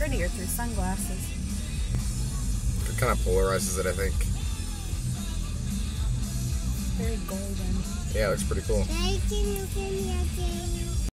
prettier through sunglasses. It kind of polarizes it, I think. Very golden. Yeah, it looks pretty cool.